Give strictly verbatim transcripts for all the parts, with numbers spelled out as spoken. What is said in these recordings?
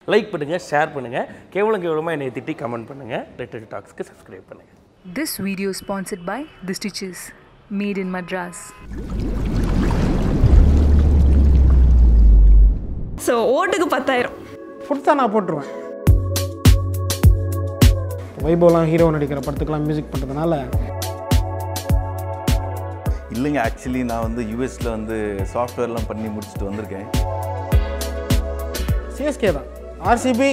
Like பண்ணுங்க, share பண்ணுங்க, கேவலம் கேவலமா என்னை திட்டி கமெண்ட் பண்ணுங்க. லிட்டில் டாக்ஸ்க்கு சப்ஸ்கிரைப் பண்ணுங்க. This video is sponsored by The Stitches, made in Madras. So ஓட்டுக்கு பத்தாயிரம் கொடுத்தா நான் போட்டுருவேன். வைபவ்லாம் ஹீரோ நடிக்கிற படத்துக்கெல்லாம் மியூசிக் பண்ணுறதுனால இல்லைங்க. ஆக்சுவலி நான் வந்து யூஎஸில் வந்து சாஃப்ட்வேர்லாம் பண்ணி முடிச்சுட்டு வந்திருக்கேன். சிஎஸ்கே தான். ஆர்சிபி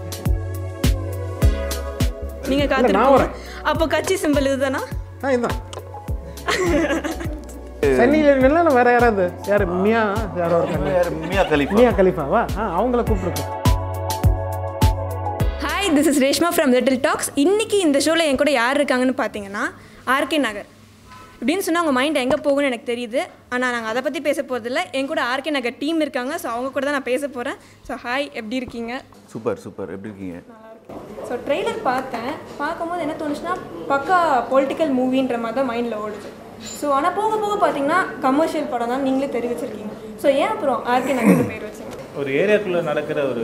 நீங்க காத்துட்டு அப்போ கட்சி சிம்பிள் இதுதானா? ஆ இதுதான். சென்னையில் நின்னா வேற யாராவது யார் மியா யாரோ இருக்காங்க. மியா கலீஃபா. மியா கலீஃபாவா? ஆ அவங்கள கூப்பிட்டுருக்கோம். Hi, this is Reshma from little talks. இன்னைக்கு இந்த ஷோவில் என் கூட யார் இருக்காங்கன்னு பார்த்தீங்கன்னா ஆர்கே நகர். இப்படின்னு சொன்னால் அவங்க மைண்ட் எங்கே போகும்னு எனக்கு தெரியுது. ஆனால் நாங்கள் அதை பற்றி பேச போகிறதில்ல. என் கூட ஆர்கே நகர் டீம் இருக்காங்க. ஸோ அவங்க கூட தான் நான் பேச போகிறேன். ஸோ ஹாய், எப்படி இருக்கீங்க? Super super. எப்படி இருக்கீங்க? ஸோ ட்ரெய்லர் பார்த்தேன். பார்க்கும்போது என்ன தோணுச்சுன்னா பக்கா பொலிட்டிக்கல் மூவின்ற மாதிரி தான் மைண்டில் ஓடுது. ஸோ ஆனால் போக போக பார்த்தீங்கன்னா கமர்ஷியல் படம் தான் நீங்களே தெரிவிச்சிருக்கீங்க. ஸோ ஏன் அப்புறம் ஆர்கே நகர் பேர் வச்சிங்க? ஒரு ஏரியாக்குள்ளே நடக்கிற ஒரு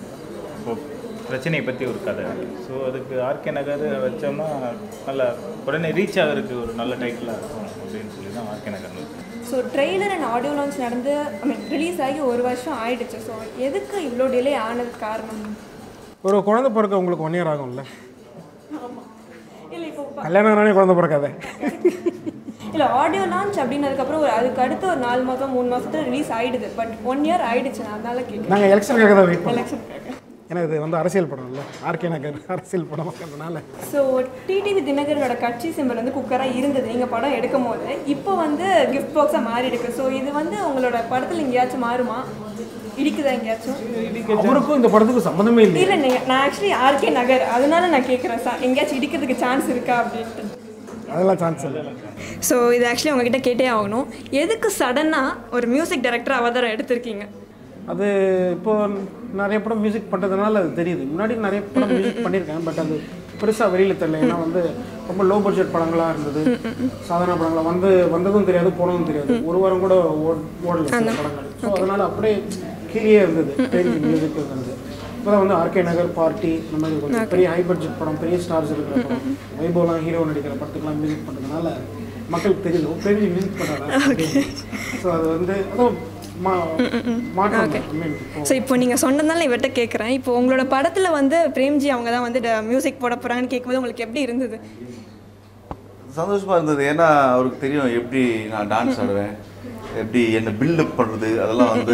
பிரச்சனையை பற்றி ஒரு கதை. ஸோ அதுக்கு ஆர்கே நகர் வச்சோம்னா நல்லா உடனே ரீச் ஆகிறதுக்கு ஒரு நல்ல டைட்டிலாக இருக்கும் அப்படின்னு சொல்லி தான் RK Nagar. So trailer and audio launch நடந்து ஐ மீன் ரிலீஸ் ஆகி ஒரு வருஷம் ஆயிடுச்சு. ஸோ எதுக்கு இவ்வளோ டிலே ஆனதுக்கு காரணம்? ஒரு குழந்தை பிறக்க உங்களுக்கு ஒன் இயர் ஆகும்ல? இல்லை இப்போ கல்யாணம் ஆனே குழந்தை பிறக்காதே. இல்லை ஆடியோ லான்ச் அப்படின்னதுக்கப்புறம் ஒரு அதுக்கு அடுத்து ஒரு நாலு மாதம் மூணு மாதத்துல ரிலீஸ் ஆகிடுது. பட் ஒன் இயர் ஆயிடுச்சு. நான் அதனால கேட்குறேன். நாங்கள் எலெக்ஷனுக்காக தான் வெயிட் பண்ணோம். எலெக்ஷனுக்காக. ஏன்னா இது வந்து அரசியல் படம் இல்லை, ஆர்கே நகர் அரசியல் படம் இருக்கிறதுனால. ஸோ டிடிவி தினகரோட கட்சி சிம்பிள் வந்து குக்கராக இருந்தது நீங்கள் படம் எடுக்கும் போது. இப்போ வந்து கிஃப்ட் பாக்ஸாக மாறி இருக்கு. ஸோ இது வந்து உங்களோட படத்தில் எங்கேயாச்சும் மாறுமா? இடிக்குதா எங்கேயாச்சும்? அவருக்கும் இந்த படத்துக்கு சம்மந்தமே இல்லை. இல்லை நீங்கள் நான் ஆக்சுவலி ஆர்கே நகர் அதனால நான் கேட்குறேன் சார், எங்கேயாச்சும் இடிக்கிறதுக்கு சான்ஸ் இருக்கா அப்படின்ட்டு. அதெல்லாம் சான்ஸ் இல்லை. ஸோ இது ஆக்சுவலி உங்ககிட்ட கேட்டே ஆகணும். எதுக்கு சடனாக ஒரு மியூசிக் டைரக்டர் அவதாரம் எடுத்திருக்கீங்க? அது இப்போ நிறைய படம் மியூசிக் பண்ணுறதுனால அது தெரியுது. முன்னாடி நிறைய படம் மியூசிக் பண்ணியிருக்கேன். பட் அது பெருசாக வெளியில் தெரியல. ஏன்னா வந்து ரொம்ப லோ பட்ஜெட் படங்களாக இருந்தது. சாதாரண படங்களாக வந்து வந்ததும் தெரியாது, போனதும் தெரியாது. ஒரு வாரம் கூட ஓடல சில படங்கள். ஸோ அதனால் அப்படியே கீழே இருந்தது மியூசிக் இருந்தது. இப்போ தான் வந்து ஆர்கே நகர், பார்ட்டி, இந்த மாதிரி கொஞ்சம் பெரிய ஹை பட்ஜெட் படம், பெரிய ஸ்டார்ஸ் இருக்கிற படம், வைபவ்லாம் ஹீரோ நடிக்கிற படத்துக்கெல்லாம் மியூசிக் பண்ணுறதுனால மக்களுக்கு தெரியுது பிரேம்ஜி மியூசிக் பண்ணுறாங்க. ஸோ அது வந்து அதுவும் ஓகே. ஸோ இப்போ நீங்கள் சொன்னதுனால இவர்கிட்ட கேட்குறேன். இப்போ உங்களோட படத்தில் வந்து பிரேம்ஜி அவங்க தான் வந்து மியூசிக் போட போகிறாங்கன்னு கேட்கும்போது உங்களுக்கு எப்படி இருந்தது? சந்தோஷமாக இருந்தது. ஏன்னா அவருக்கு தெரியும் எப்படி நான் டான்ஸ் ஆடுவேன், எப்படி என்னை பில்டப் பண்ணுறது, அதெல்லாம் வந்து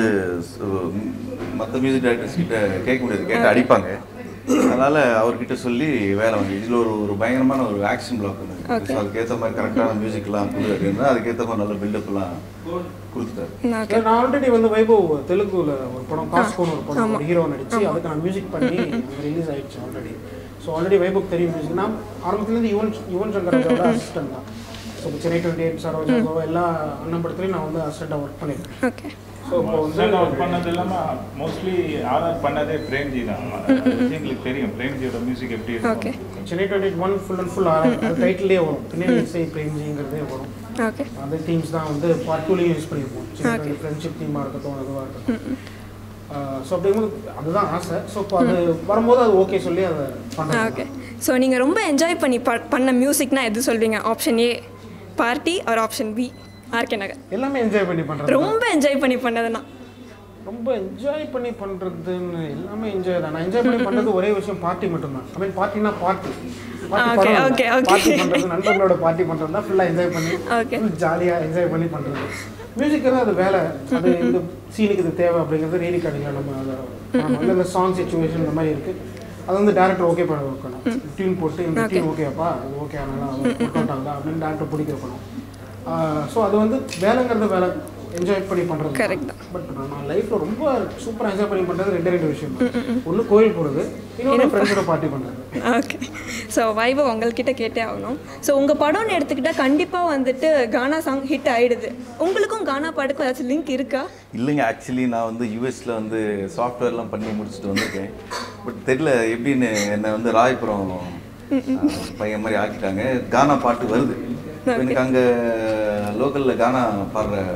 மற்ற மியூசிக் டைரக்டர்ஸ் கிட்ட கேட்க முடியாது, கேட்டு அடிப்பாங்க. அதனால் அவர்கிட்ட சொல்லி வேலை வந்து இதில் ஒரு ஒரு பயங்கரமான ஒரு ஆக்ஷன் பிளாக் இருந்தது. ஸோ அதுக்கேற்ற மாதிரி கரெக்டான மியூசிக்லாம் கொடு அப்படின்னா அதுக்கேற்ற மாதிரி நல்ல பில்டப்லாம் கொடுத்துட்டாரு. நான் ஆல்ரெடி வந்து வைபவ் தெலுங்குல ஒரு படம் காஸ்கோன்னு ஒரு படம் ஒரு ஹீரோ நடிச்சு அதுக்கு நான் மியூசிக் பண்ணி ரிலீஸ் ஆகிடுச்சு ஆல்ரெடி. ஸோ ஆல்ரெடி வைபவ் தெரியும் மியூசிக். நான் ஆரம்பத்துலேருந்து யுவன் யுவன் சங்கரோட அசிஸ்டன்ட் தான். ஸோ சென்னை டுவெண்ட்டி எயிட் சரோஜாவோ எல்லா அண்ணன் படத்துலையும் நான் வந்து அசிஸ்டண்ட்டாக ஒர்க் பண்ணியிருக்கேன். ஓகே. ஸோ இப்போ வந்து ஒர்க் பண்ணது இல்லாமல் மோஸ்ட்லி ஆர்ஆர் பண்ணதே பிரேம்ஜி தான். எங்களுக்கு தெரியும் பிரேம்ஜியோட மியூசிக் எப்படி இருக்கும். Chennai twenty eight one full and full RR அது டைட்டிலே வரும், பின்னாடி இசை பிரேம்ஜிங்கிறதே வரும். ஓகே. அந்த தீம்ஸ் தான் வந்து பார்ட் டூலையும் யூஸ் பண்ணியிருப்போம். சென்னை ஃப்ரெண்ட்ஷிப் தீமாக இருக்கட்டும், அதுவாக இருக்கட்டும். ஸோ அப்படிங்கும்போது அதுதான் ஆசை. ஸோ இப்போ அது வரும்போது அது ஓகே சொல்லி அதை பண்ண. ஓகே. ஸோ நீங்கள் ரொம்ப என்ஜாய் பண்ணி ப பண்ண மியூசிக்னா எது சொல்வீங்க? Option A party or option B RK Nagar? எல்லாமே என்ஜாய் பண்ணி பண்ணுறது. ரொம்ப என்ஜாய் பண்ணி பண்ணதுன்னா ரொம்ப என்ஜாய் பண்ணி பண்ணுறதுன்னு எல்லாமே என்ஜாய் தான். நான் என்ஜாய் பண்ணி பண்ணுறது ஒரே விஷயம் பார்ட்டி மட்டும்தான். ஐ மீன் பார்ட்டினா party okay okay okay party பண்ணுறது, நண்பர்களோட பார்ட்டி பண்ணுறது தான் ஃபுல்லாக என்ஜாய் பண்ணி ஜாலியாக என்ஜாய் பண்ணி பண்ணுறது. மியூசிக் தான் அது வேலை. அது இந்த சீனுக்கு இது தேவை அப்படிங்கிறது ரீ ரெக்கார்டிங்கில் நம்ம அதை இந்த சாங் சிச்சுவேஷன் இந்த மாதிரி இருக்குது. அது வந்து டேரக்டர் ஓகே பண்ண வைக்கணும். டியூன் போட்டு இந்த டியூன் ஓகேப்பா அது ஓகே ஆனால் ஒர்க் அவுட் ஆகுதா அப்படின்னு டேரக்டர் பிடிக்க வைக்கணும். ஸோ அது வந்து வேலைங்கிறது வேலை என்ஜாய் பண்ணி பண்ணுறது கரெக்ட். பட் நான் லைஃப்பில் ரொம்ப சூப்பராக என்ஜாய் பண்ணி பண்ணுறது ரெண்டு ரெண்டு விஷயம். ஒன்று கோயில் போகிறது, இன்னொன்று ஃப்ரெண்ட்ஸோட பார்ட்டி பண்ணுறது. ஓகே. ஸோ வைபவ் உங்கள்கிட்ட கேட்டே ஆகணும். ஸோ உங்கள் படம்னு எடுத்துக்கிட்டால் கண்டிப்பாக வந்துட்டு கானா சாங் ஹிட் ஆகிடுது. உங்களுக்கும் கானா பாட்டுக்கும் ஏதாச்சும் லிங்க் இருக்கா? இல்லைங்க. ஆக்சுவலி நான் வந்து யூஎஸில் வந்து சாஃப்ட்வேர்லாம் பண்ணி முடிச்சுட்டு வந்திருக்கேன். பட் தெரியல எப்படின்னு என்னை வந்து ராயபுரம் பையன் மாதிரி ஆக்கிட்டாங்க. கானா பாட்டு வருது. எனக்கு அங்கே லோக்கலில் கானா பாடுற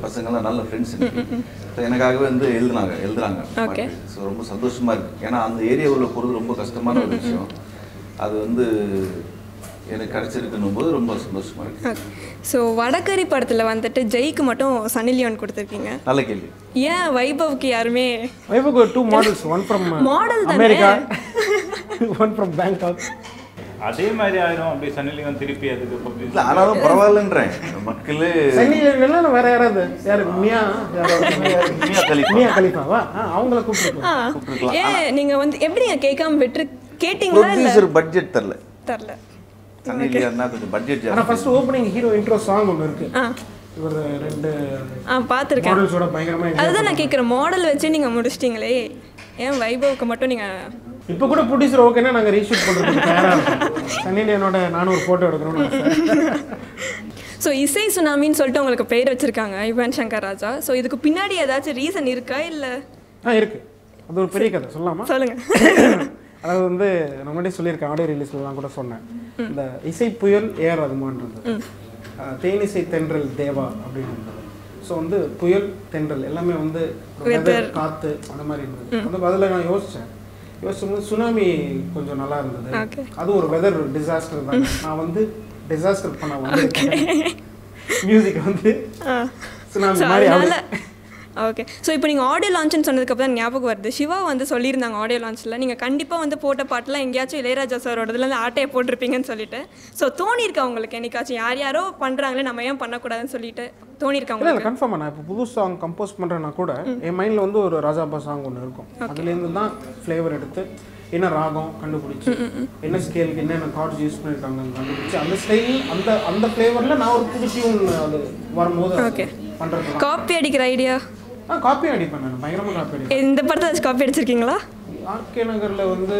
பசங்கள்லாம் நல்ல ஃப்ரெண்ட்ஸ் எனக்கு. ஸோ எனக்காகவே வந்து எழுதுனாங்க எழுதுறாங்க ஓகே. ஸோ ரொம்ப சந்தோஷமாக இருக்குது. ஏன்னா அந்த ஏரியாவில் போகிறது ரொம்ப கஷ்டமான ஒரு விஷயம். அது வந்து எனக்கு கிடச்சிருக்குன்னும் போது ரொம்ப சந்தோஷமாக இருக்குது. ஸோ வடகரி படத்தில் வந்துட்டு ஜெய்க்கு மட்டும் சன்னி லியோன் கொடுத்துருக்கீங்க. நல்ல கேள்வி. ஏன் வைபவ்க்கு யாருமே? வைபவ்க்கு two models, one from model America, one from Bangkok. அதே மாதிரி ஆயிரும் அப்படி சன்னி லியோன் திருப்பி அதுக்கு publicity. இல்லை ஆனாலும் பரவாயில்லன்றேன் மக்களே. சன்னி லியோன் வேற யாராவது யாரு மியா மியா கலிஃபா மியா கலிஃபாவா அவங்கள கூப்பிட்டுருக்கோம். கூப்பிட்டுருக்கலாம். ஏன் நீங்கள் வந்து எப்படிங்க கேட்காம விட்டு கேட்டிங்களா? இல்லை ப்ரொடியூசர் பட்ஜெட் தரல. தரல. சன்னி லியோன்னா கொஞ்சம் பட்ஜெட் ஆனால் ஜாஸ்தி. First opening hero intro song ஒன்று இருக்கு. ஆ இவர் ரெண்டு ஆ பார்த்துருக்கேன். மாடல்ஸோட பயங்கரமாக. அதுதான் நான் கேட்குறேன், மாடல் வச்சு நீங்கள் முடிச்சிட்டிங்களே, ஏன் வைபவுக்கு மட்டும் நீங்கள்? இப்போ கூட ப்ரொடியூசர் ஓகேன்னா நாங்கள் ரீஷூட் பண்ணுறதுக்கு தயாராக இருக்கோம். சன்னி லியோனோட நானும் ஒரு ஃபோட்டோ எடுக்கணும்னு. ஸோ இசை சுனாமின்னு சொல்லிட்டு உங்களுக்கு பேர் வச்சுருக்காங்க யுவன் சங்கர் ராஜா. ஸோ இதுக்கு பின்னாடி ஏதாச்சும் ரீசன் இருக்கா இல்லை? ஆ இருக்குது. அது ஒரு பெரிய கதை சொல்லலாமா? சொல்லுங்கள். அதாவது வந்து நான் முன்னாடி சொல்லியிருக்கேன், ஆடியோ ரிலீஸ்லாம் கூட சொன்னேன். இந்த இசை புயல் ஏஆர் ரகுமான்றது, தேனிசை தென்றல் தேவா அப்படின்னு. ஸோ வந்து புயல் தென்றல் எல்லாமே வந்து வெதர் காற்று அந்த மாதிரி இருந்தது. அந்த பதில் நான் யோசித்தேன். யோசிச்சும்போது சுனாமி கொஞ்சம் நல்லா இருந்தது. அது ஒரு வெதர் டிசாஸ்டர் தான். நான் வந்து டிசாஸ்டர் பண்ண வந்து மியூசிக் வந்து சுனாமி மாதிரி. ஓகே. ஸோ இப்போ நீங்கள் ஆடியோ லான்ச்னு சொன்னதுக்கப்புறம் தான் ஞாபகம் வருது, சிவா வந்து சொல்லியிருந்தாங்க ஆடியோ லான்ச்சில் நீங்கள் கண்டிப்பாக வந்து போட்ட பாட்டெலாம் எங்கேயாச்சும் இளையராஜா சாரோடதுலேருந்து ஆட்டையை போட்டிருப்பீங்கன்னு சொல்லிட்டு. ஸோ தோணியிருக்கா உங்களுக்கு என்னைக்காச்சும் யார் யாரோ பண்ணுறாங்களே நம்ம ஏன் பண்ணக்கூடாதுன்னு சொல்லிட்டு தோணியிருக்காங்க? இல்லை கன்ஃபார்மாக நான் இப்போ புது சாங் கம்போஸ் பண்ணுறேன்னா கூட என் மைண்டில் வந்து ஒரு ராஜாபா சாங் ஒன்று இருக்கும். அதுலேருந்து தான் ஃப்ளேவர் எடுத்து என்ன ராகம் கண்டுபிடிச்சி என்ன ஸ்கேலுக்கு என்னென்ன கார்ட்ஸ் யூஸ் பண்ணியிருக்காங்க கண்டுபிடிச்சி அந்த ஸ்டைல் அந்த அந்த ஃப்ளேவரில் நான் ஒரு புது டியூன் அது வரும்போது ஓகே பண்ணுறது. காப்பி அடிக்கிற ஐடியா? ஆ காப்பி அடிப்பேன் நான், பயங்கரமாக காப்பி அடிப்பேன். இந்த படத்தை வச்சு காப்பி அடிச்சிருக்கீங்களா? ஆர்கே நகரில் வந்து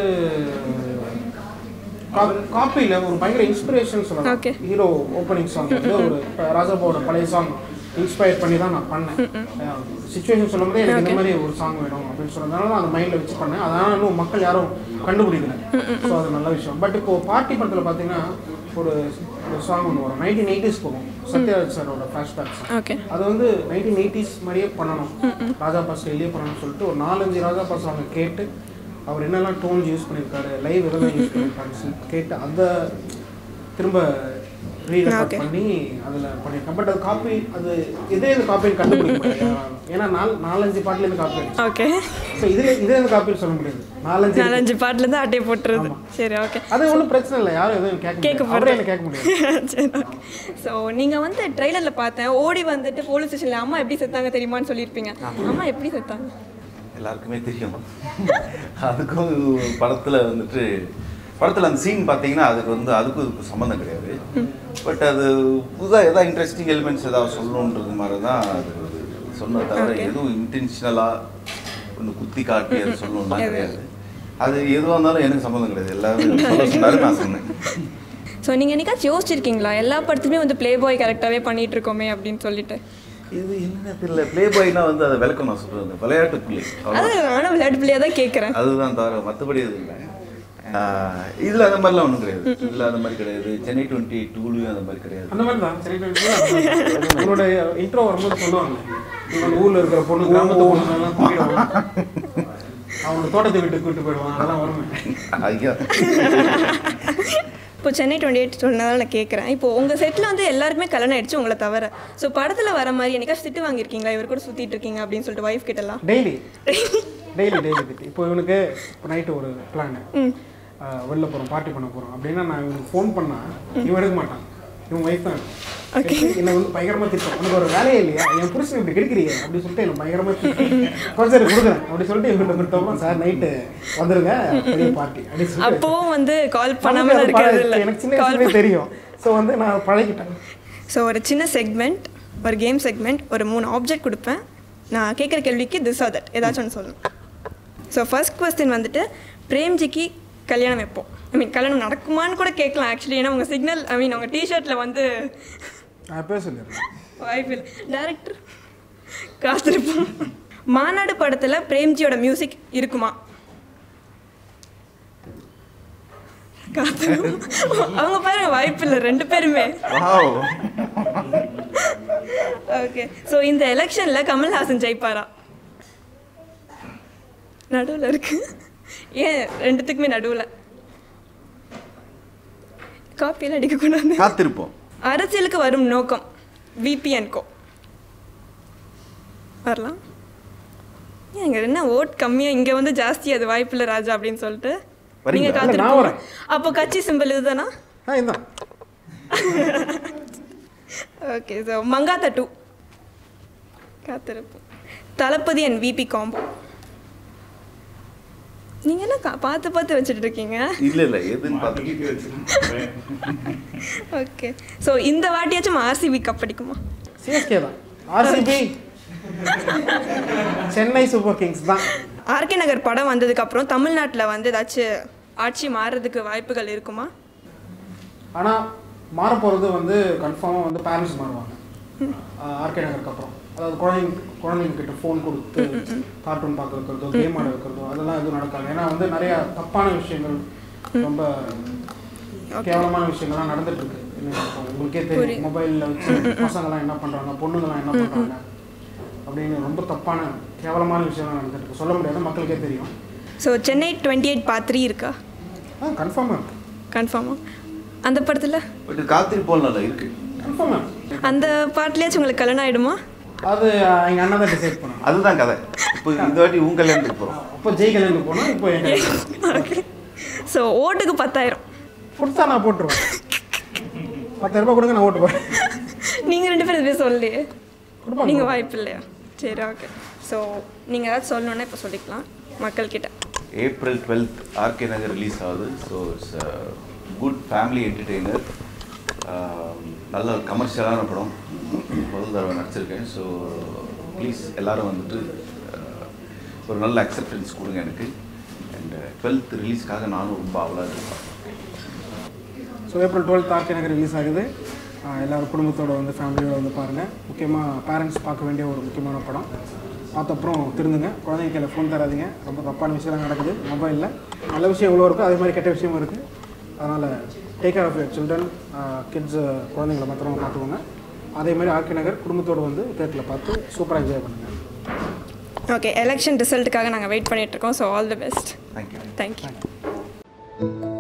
காப்பியில் ஒரு பயங்கர இன்ஸ்பிரேஷன் சொல்லலாம். ஹீரோ ஓப்பனிங் சாங் வந்து ஒரு ராஜாபாவோட பழைய சாங் இன்ஸ்பயர் பண்ணி தான் நான் பண்ணேன். சிச்சுவேஷன் சொல்லும்போது எனக்கு இந்த மாதிரி ஒரு சாங் வேணும் அப்படின்னு சொன்னதுனால தான் அந்த மைண்டில் வச்சு பண்ணேன். அதனால் இன்னும் மக்கள் யாரும் கண்டுபிடிக்கல. ஸோ அது நல்ல விஷயம். பட் இப்போது பார்ட்டி படத்தில் பார்த்தீங்கன்னா ஒரு ஒரு சாங் ஒன்று வரும், நைன்டீன் எயிட்டிஸ் போகும், சத்யராஜ் சாரோட ஃப்ளாஷ்பேக்ஸ். அது வந்து நைன்டீன் எயிட்டிஸ் மாதிரியே பண்ணணும், ராஜாபா ஸ்டைலே பண்ணணும்னு சொல்லிட்டு ஒரு நாலஞ்சு ராஜாபா சாங்கை கேட்டு அவர் என்னெல்லாம் டோன்ஸ் யூஸ் பண்ணியிருக்காரு, லைவ் எதெல்லாம் யூஸ் பண்ணியிருக்காரு கேட்டு அதை திரும்ப ரீரெக்கார்ட் பண்ணி அதில் பண்ணியிருக்கேன். பட் அது காப்பி அது இதே இது காப்பின்னு கண்டுபிடிக்க முடியாது. ஏன்னா நாலு நாலஞ்சு பாட்டுலேருந்து காப்பி. ஓகே. ஸோ இதில் இதே இது காப்பின்னு சொல்ல முடியாது. நாலஞ்சு நாலஞ்சு பாட்டுலேருந்து அட்டையை போட்டுருது. சரி ஓகே. அது ஒன்றும் பிரச்சனை இல்லை, யாரும் எதுவும் கேட்க கேட்க போகிறேன் என்ன கேட்க முடியாது. சரி ஓகே. ஸோ நீங்கள் வந்து ட்ரெய்லரில் பார்த்தேன் ஓடி வந்துட்டு போலீஸ் ஸ்டேஷனில் அம்மா எப்படி செத்தாங்க தெரியுமான்னு சொல்லியிருப்பீங்க. அம்மா எப்படி செத்தாங்க எல்லாருக்குமே தெரியும். அதுக்கும் படத்தில் வந்துட்டு படத்தில் அந்த சீன் பார்த்தீங்கன்னா அதுக்கு வந்து அதுக்கும் இதுக்கு சம்மந்தம் கிடையாது. பட் அது புதுசாக எதாவது இன்ட்ரெஸ்டிங் எலிமெண்ட்ஸ் ஏதாவது சொல்லணுன்றது மாதிரி தான் அது சொன்ன தவிர எதுவும் இன்டென்ஷனலாக ஒன்று குத்தி காட்டி அது சொல்லணும்லாம் கிடையாது. அது எதுவாக இருந்தாலும் எனக்கு சம்மந்தம் கிடையாது, எல்லாரும் சொல்ல சொன்னாலும் நான் சொன்னேன். ஸோ நீங்கள் என்னைக்காச்சும் யோசிச்சிருக்கீங்களா எல்லா படத்துலையுமே வந்து ப்ளே பாய் கரெக்டாகவே பண்ணிகிட்டு இருக்கோமே அப்படின்னு சொல்லிட்டு? இது என்ன தெரியல, ப்ளே பாய்னா வந்து அதை விளக்கம் நான் சொல்கிறேன், விளையாட்டு பிள்ளை. அது நானும் விளையாட்டு பிள்ளையாக தான் கேட்குறேன். அதுதான் தவிர மற்றபடி எதுவும் இல்லை. இதில் அந்த மாதிரிலாம் ஒன்றும் கிடையாது. இதில் அந்த மாதிரி கிடையாது. சென்னை டுவெண்ட்டி டூலையும் அந்த மாதிரி கிடையாது. அந்த மாதிரி தான் சென்னை டுவெண்ட்டி உங்களோட இன்ட்ரோ வரும்போது சொல்லுவாங்க, இவங்க ஊரில் இருக்கிற பொண்ணு கிராமத்து பொண்ணுலாம் கூட்டிடுவாங்க, அவங்க தோட்டத்தை விட்டு கூப்பிட்டு போயிடுவாங்க, அதெல்லாம் வருமே. ஐயா இப்போ சென்னை டுவெண்ட்டி எயிட் சொன்னதால் நான் கேட்குறேன், இப்போ உங்கள் செட்டில் வந்து எல்லாருக்குமே கல்யாணம் ஆயிடுச்சு உங்களை தவிர. ஸோ படத்தில் வர மாதிரி என்னைக்காச்சும் திட்டு வாங்கியிருக்கீங்களா, இவர் கூட சுற்றிட்டு இருக்கீங்க அப்படின்னு சொல்லிட்டு வைஃப் கிட்டலாம்? டெய்லி டெய்லி டெய்லி திட்டு. இப்போ இவனுக்கு இப்போ நைட்டு ஒரு பிளான், வெளில போகிறோம் பார்ட்டி பண்ண போகிறோம் அப்படின்னா நான் இவனுக்கு ஃபோன் பண்ணால் இவன் எடுக்க மாட்டான், இவன் ஒய்ஃப் தான் என்னை வந்து பயங்கரமாக திட்டம், உனக்கு ஒரு வேலையே இல்லையா, என் புருஷன் இப்படி கிடைக்கிறீங்க அப்படின்னு சொல்லிட்டு என்னை பயங்கரமாக திட்டம், கொஞ்சம் கொடுக்குறேன் அப்படி சொல்லிட்டு இவங்க கொடுத்தோம்னா சார் நைட்டு வந்துருங்க பெரிய பார்ட்டி அப்படின்னு சொல்லி அப்போவும் வந்து கால் பண்ணாமல் இருக்கிறது இல்லை, எனக்கு சின்ன வயசுலேயே தெரியும். ஸோ வந்து நான் பழகிட்டேன். ஸோ ஒரு சின்ன செக்மெண்ட், ஒரு கேம் செக்மெண்ட், ஒரு மூணு ஆப்ஜெக்ட் கொடுப்பேன், நான் கேட்குற கேள்விக்கு திஸ் ஆர் தட் ஏதாச்சும் ஒன்று சொல்லணும். ஸோ ஃபர்ஸ்ட் கொஸ்டின் வந்துட்டு பிரேம்ஜிக்கு கல்யாணம் எப்போ, ஐ மீன் கல்யாணம் நடக்குமான்னு கூட கேட்கலாம் ஆக்சுவலி, ஏன்னா உங்கள் சிக்னல் ஐ மீன் உங்கள் டிஷர்ட்டில் வந்து வாய்ப்பு இல்லை. டேரக்டர் காத்திருப்போம். மாநாடு படத்தில் பிரேம்ஜியோட மியூசிக் இருக்குமா? காத்திருப்போம். அவங்க பாருங்க வாய்ப்பு இல்லை ரெண்டு பேருமே. ஓகே ஸோ இந்த எலெக்ஷனில் கமல்ஹாசன் ஜெயிப்பாரா? நடுவில் இருக்கு. ஏன் ரெண்டுத்துக்குமே நடுவில்? காப்பியெல்லாம் அடிக்கக்கூடாது. காத்திருப்போம். அரசியலுக்கு வரும் நோக்கம் விபிஎன்கோ வரலாம். ஏங்க என்ன ஓட் கம்மியாக இங்கே வந்து ஜாஸ்தி, அது வாய்ப்பில்லை ராஜா அப்படின்னு சொல்லிட்டு நீங்கள் காத்திருப்போம். அப்போ கட்சி சிம்பிள் இதுதானா? ஓகே ஸோ மங்காத்தா டூ காத்திருப்போம். Thalapathy and VP combo. நீங்கள் என்ன கா பார்த்து பார்த்து வச்சுட்டு இருக்கீங்க? இல்லை இல்லை எதுன்னு பார்த்து. ஓகே ஸோ இந்த வாட்டியாச்சும் ஆர்சிபி கப் அடிக்குமா? சிஎஸ்கே தான். ஆர்சிபி சென்னை சூப்பர் கிங்ஸ் தான். ஆர்கே நகர் படம் வந்ததுக்கப்புறம் தமிழ்நாட்டில் வந்து ஏதாச்சும் ஆட்சி மாறுறதுக்கு வாய்ப்புகள் இருக்குமா? ஆனால் மாற போகிறது வந்து கன்ஃபார்மாக வந்து பேரண்ட்ஸ் மாறுவாங்க ஆர்கே நகருக்கு அப்புறம். அதாவது குழந்தைங்க குழந்தைங்கக்கிட்ட ஃபோன் கொடுத்து கார்ட்டூன் பார்க்க வைக்கிறதோ கேம் ஆட வைக்கிறதோ அதெல்லாம் எதுவும் நடக்காது. ஏன்னா வந்து நிறையா தப்பான விஷயங்கள், ரொம்ப கேவலமான விஷயங்கள்லாம் நடந்துகிட்ருக்கு. உங்களுக்கே தெரியும், மொபைலில் வச்சு பசங்கள்லாம் என்ன பண்ணுறாங்க, பொண்ணுங்கள்லாம் என்ன பண்ணுறாங்க அப்படின்னு ரொம்ப தப்பான கேவலமான விஷயம்லாம் நடந்துகிட்ருக்கு. சொல்ல முடியாது, மக்களுக்கே தெரியும். So Chennai twenty eight part three இருக்கா? ஆ கன்ஃபார்மாக இருக்குது. கன்ஃபார்மாக அந்த படத்தில் பட் காத்திருப்போம் நல்லா இருக்குது. கன்ஃபார்மாக அந்த பாட்டிலேயாச்சும் உங்களுக்கு கல்யாணம் ஆகிடுமா? அது எங்கள் அண்ணன் தான் டிசைட் பண்ணுவோம். அதுதான் கதை. இப்போ இந்த வாட்டி உங்கள் கல்யாணத்துக்கு போகிறோம். இப்போ ஜெய் கல்யாணத்துக்கு போனோம். இப்போ எங்கள் ஓகே ஸோ ஓட்டுக்கு பத்தாயிரம் கொடுத்தா நான் போட்டுருவேன். பத்தாயிரம் ரூபாய் கொடுங்க, நான் ஓட்டு போகிறேன். நீங்கள் ரெண்டு பேரும் எதுவும் சொல்லலையே, நீங்கள் வாய்ப்பு இல்லையா? சரி ஓகே ஸோ நீங்கள் ஏதாச்சும் சொல்லணுன்னா இப்போ சொல்லிக்கலாம் மக்கள்கிட்ட. April twelfth RK Nagar release ஆகுது. So it's good family entertainer. நல்ல கமர்ஷியலான படம். முதல் தடவை நடிச்சிருக்கேன். ஸோ ப்ளீஸ் எல்லோரும் வந்துட்டு ஒரு நல்ல அக்செப்டன்ஸ் கொடுங்க எனக்கு. அண்ட் டுவெல்த் ரிலீஸ்க்காக நானும் ரொம்ப அவ்வளோ இருக்கேன். So April twelfth RK Nagar release ஆகுது. எல்லோரும் குடும்பத்தோடு வந்து ஃபேமிலியோடு வந்து பாருங்கள். முக்கியமாக பேரண்ட்ஸ் பார்க்க வேண்டிய ஒரு முக்கியமான படம். பார்த்த அப்புறம் திருந்துங்க. குழந்தைங்க கையில் ஃபோன் தராதிங்க. ரொம்ப தப்பான விஷயம்லாம் நடக்குது மொபைலில். நல்ல விஷயம் எவ்வளோ இருக்குது, அதே மாதிரி கெட்ட விஷயமும் இருக்குது. அதனால் take care of your children, kids, குழந்தைங்களை மாத்திரமா பார்த்துக்கோங்க. அதே மாதிரி ஆர்கே நகர் குடும்பத்தோடு வந்து தேட்டரில் பார்த்து சூப்பராக என்ஜாய் பண்ணுங்கள். ஓகே எலெக்ஷன் ரிசல்ட்டுக்காக நாங்கள் வெயிட் பண்ணிகிட்ருக்கோம். So all the best. Thank you. Thank you.